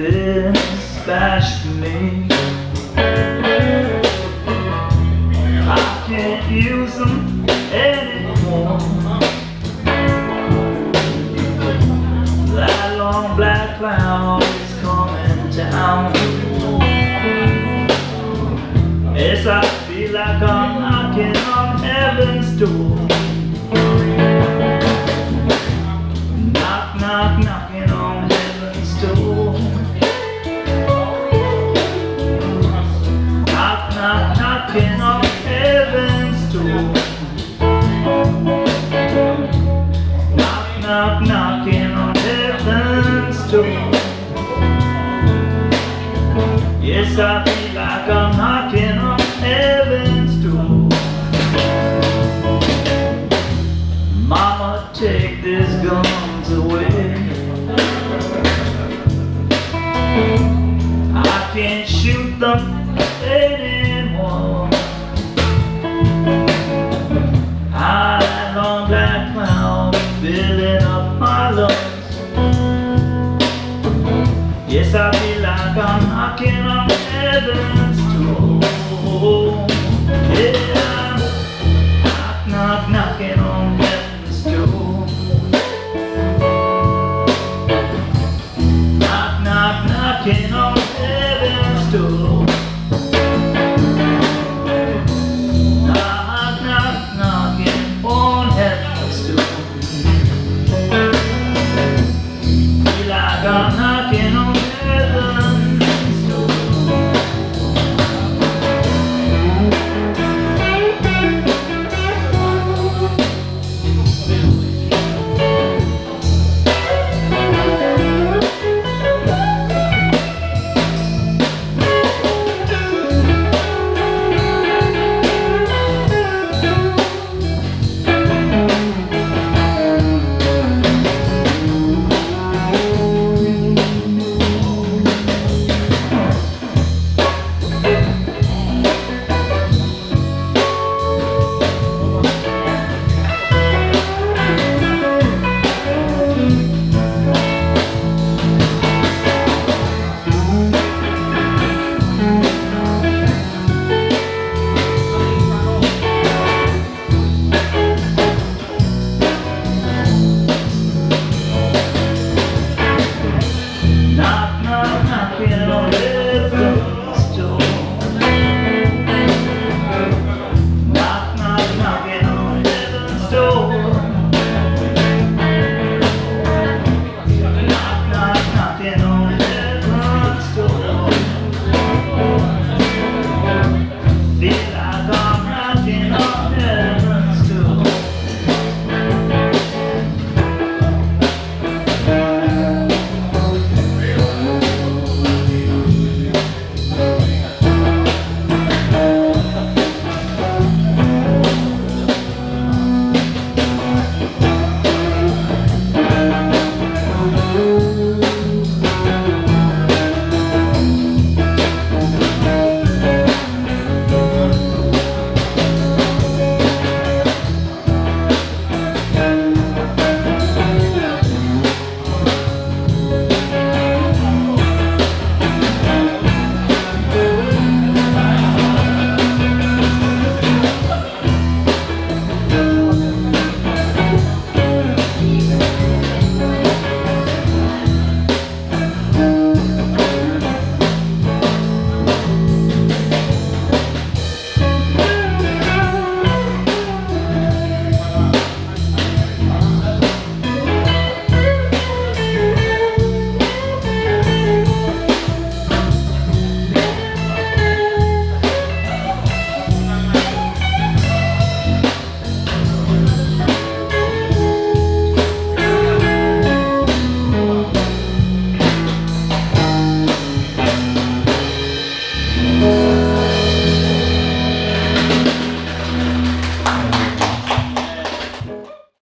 this bash for me. I can't use them anymore. That long black cloud is coming down. Yes, I feel like I'm knocking on heaven's door. Knock, knock, knocking on heaven's door. Knock, knock, knocking on heaven's door. Knock, knock, knocking on heaven's door. Yes, I feel like I'm knocking on heaven's door. Mama, take these guns away. I can't shoot them anymore. High long black cloud filling up my lungs. Yes, I feel like I'm knocking on heaven's door. Yeah, knock, knock, knocking on heaven's door. Knock, knock, knocking on heaven's door. Knock, knock, knocking on heaven's door. Feel like I'm knocking on heaven's door. Knocking on heaven's